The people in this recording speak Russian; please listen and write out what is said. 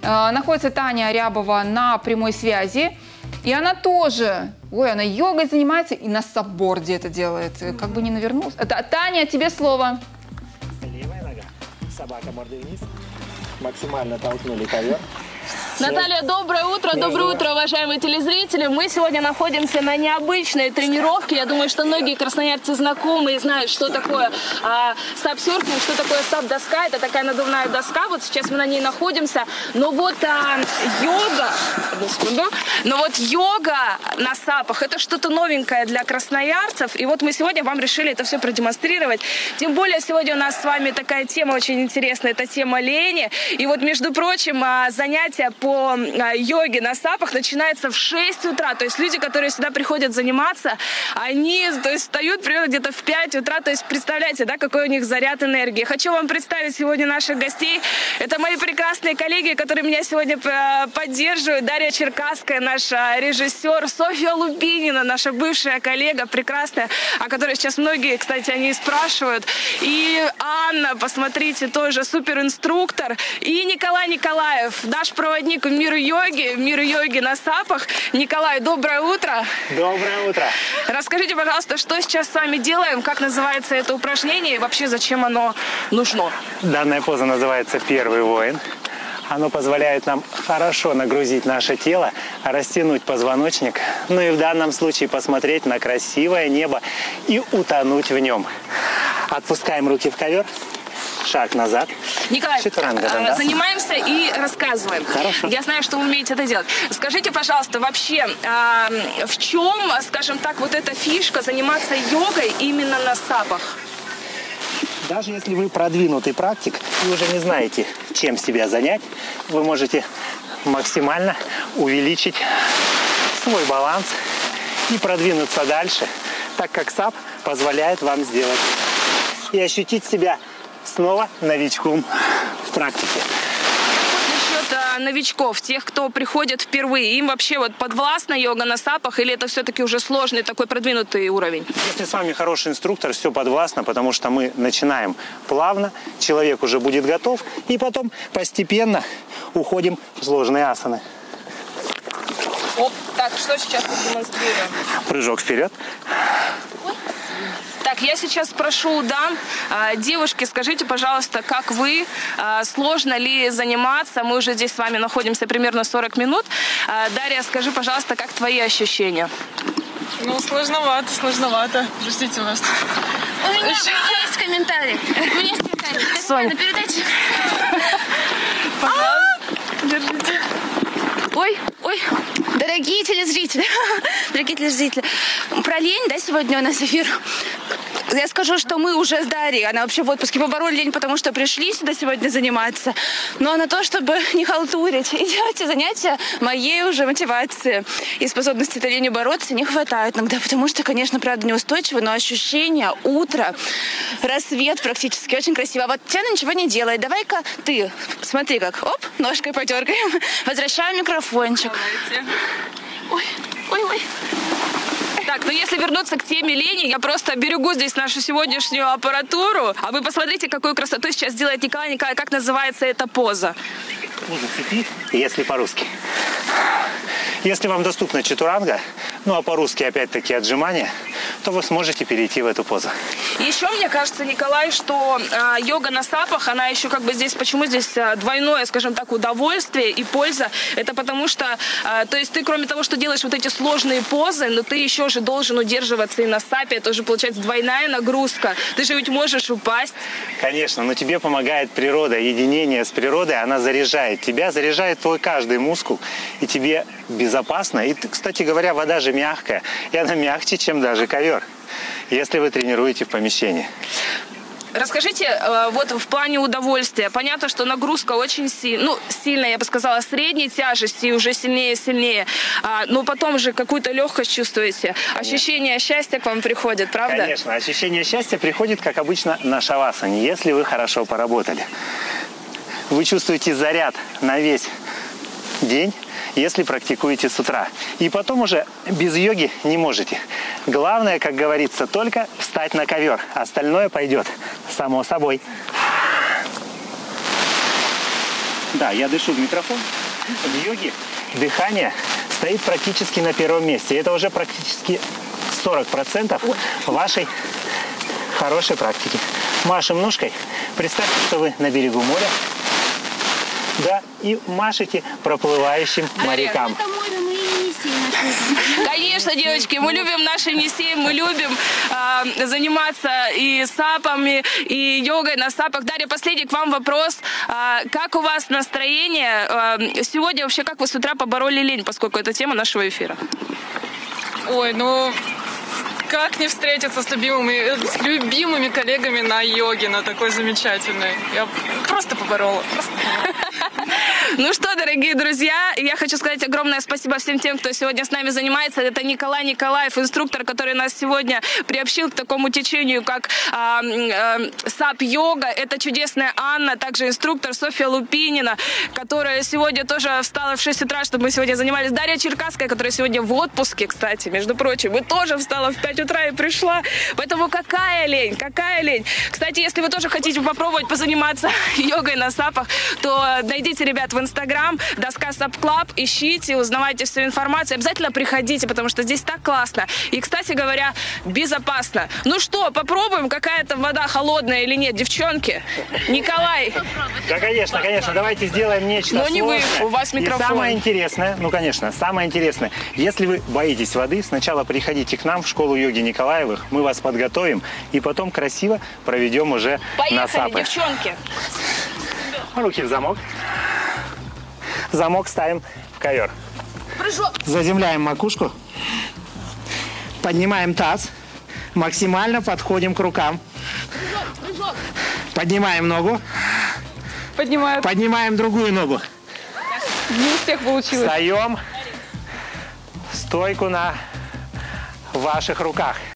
Находится Таня Рябова на прямой связи. И она тоже, она йогой занимается и на сапборде это делает. Как бы не навернулась. Таня, тебе слово. Левая нога. Собака мордой вниз. Максимально толкнули ковер. Наталья, доброе утро, уважаемые телезрители. Мы сегодня находимся на необычной тренировке. Я думаю, что многие красноярцы знакомы и знают, что такое сап-серфинг, что такое сап-доска. Это такая надувная доска. Вот сейчас мы на ней находимся. Но вот йога на сапах — это что-то новенькое для красноярцев. И вот мы сегодня вам решили это все продемонстрировать. Тем более сегодня у нас с вами такая тема очень интересная. Это тема лени. И вот, между прочим, занятия по йоге на сапах начинается в 6 утра. То есть люди, которые сюда приходят заниматься, они встают примерно где-то в 5 утра. То есть представляете, да, какой у них заряд энергии. Хочу вам представить сегодня наших гостей. Это мои прекрасные коллеги, которые меня сегодня поддерживают. Дарья Черкасская, наш режиссер, Софья Лупинина, наша бывшая коллега, прекрасная, о которой сейчас многие, кстати, они спрашивают. И Анна, посмотрите, тоже суперинструктор. И Николай Николаев, наш проводник в мир йоги на сапах. Николай, доброе утро. Доброе утро. Расскажите, пожалуйста, что сейчас с вами делаем, как называется это упражнение и вообще зачем оно нужно? Данная поза называется «Первый воин». Оно позволяет нам хорошо нагрузить наше тело, растянуть позвоночник, ну и в данном случае посмотреть на красивое небо и утонуть в нем. Отпускаем руки в ковер. Шаг назад. Николай, занимаемся и рассказываем. Хорошо. Я знаю, что вы умеете это делать. Скажите, пожалуйста, вообще, в чем, скажем так, вот эта фишка заниматься йогой именно на сапах? Даже если вы продвинутый практик и уже не знаете, чем себя занять, вы можете максимально увеличить свой баланс и продвинуться дальше, так как сап позволяет вам сделать. И ощутить себя снова новичком в практике. Насчет новичков, тех, кто приходит впервые, им вообще вот подвластна йога на сапах или это все-таки уже сложный такой продвинутый уровень? Если с вами хороший инструктор, все подвластно, потому что мы начинаем плавно, человек уже будет готов, и потом постепенно уходим в сложные асаны. Оп, так, что сейчас продемонстрируем? Прыжок вперед. Так, я сейчас спрошу у дам. Девушки, скажите, пожалуйста, как вы? Сложно ли заниматься? Мы уже здесь с вами находимся примерно 40 минут. Дарья, скажи, пожалуйста, как твои ощущения? Ну, сложновато. Ждите у нас. У меня есть комментарий. Соня, передайте. Держите. Ой. Дорогие телезрители, про лень, да, сегодня у нас эфир. Я скажу, что мы уже с Дарьей, она вообще в отпуске, побороли лень, потому что пришли сюда сегодня заниматься. Но на то, чтобы не халтурить и делать занятия, моей уже мотивации и способности этой ленью бороться не хватает иногда, потому что, конечно, правда, неустойчиво, но ощущение, утро, рассвет практически, очень красиво. А вот Тяна ничего не делает. Давай-ка ты, смотри как, оп, ножкой подергаем, возвращаем микрофончик. Давайте. Ой. так, ну если вернуться к теме лени, я просто берегу здесь нашу сегодняшнюю аппаратуру, а вы посмотрите, какую красоту сейчас делает Николай. Николай, как называется эта поза? Поза цепи, если по-русски. Если вам доступна чатуранга, ну а по-русски опять-таки отжимания, то вы сможете перейти в эту позу. Еще мне кажется, Николай, что йога на сапах, она еще как бы здесь, почему здесь двойное, скажем так, удовольствие и польза, это потому что, то есть ты кроме того, что делаешь вот эти сложные позы, но ты еще же должен удерживаться и на сапе, это уже получается двойная нагрузка. Ты же ведь можешь упасть. Конечно, но тебе помогает природа, единение с природой, она заряжает тебя, заряжает твой каждый мускул, и тебе безопасно. И, кстати говоря, вода же мягкая, и она мягче, чем даже ковер, если вы тренируете в помещении. Расскажите, вот в плане удовольствия. Понятно, что нагрузка очень сильная, я бы сказала, средней тяжести, уже сильнее и сильнее. Но потом же какую-то легкость чувствуете. Ощущение счастья к вам приходит, правда? Конечно, ощущение счастья приходит, как обычно, на шавасане, если вы хорошо поработали. Вы чувствуете заряд на весь день, если практикуете с утра. И потом уже без йоги не можете. Главное, как говорится, только встать на ковер. Остальное пойдет само собой. Да, я дышу в микрофон. В йоге дыхание стоит практически на первом месте. Это уже практически 40% вашей хорошей практики. Машем ножкой. Представьте, что вы на берегу моря. Да, и машете проплывающим морякам. Конечно, девочки, мы любим наш Енисей, мы любим заниматься и сапами, и йогой на сапах. Дарья, последний к вам вопрос. Как у вас настроение? Сегодня вообще как вы с утра побороли лень, поскольку это тема нашего эфира? Ой, ну как не встретиться с любимыми коллегами на йоге, на такой замечательной. Я просто поборола. Ну что, дорогие друзья, я хочу сказать огромное спасибо всем тем, кто сегодня с нами занимается. Это Николай Николаев, инструктор, который нас сегодня приобщил к такому течению, как САП-йога. Это чудесная Анна, также инструктор Софья Лупинина, которая сегодня тоже встала в 6 утра, чтобы мы сегодня занимались. Дарья Черкасская, которая сегодня в отпуске, кстати, между прочим, и тоже встала в 5 утра и пришла. Поэтому какая лень, какая лень. Кстати, если вы тоже хотите попробовать позаниматься йогой на САПах, то найдите ребят в Инстаграм, доска САП Клаб, ищите, узнавайте всю информацию. Обязательно приходите, потому что здесь так классно. И, кстати говоря, безопасно. Ну что, попробуем, какая-то вода холодная или нет, девчонки? Николай. Да, конечно, конечно. Давайте сделаем нечто Но не вы, сложное. у вас микрофон. И самое интересное, ну, конечно, самое интересное, если вы боитесь воды, сначала приходите к нам в школу йоги Николаевых, мы вас подготовим, и потом красиво проведем уже на САПы. Поехали, девчонки. Руки в замок. Замок ставим в ковер. Прыжок. Заземляем макушку. Поднимаем таз. Максимально подходим к рукам. Прыжок. Поднимаем ногу. Поднимаю. Поднимаем другую ногу. Не у всех получилось. Встаем. Стойку на ваших руках.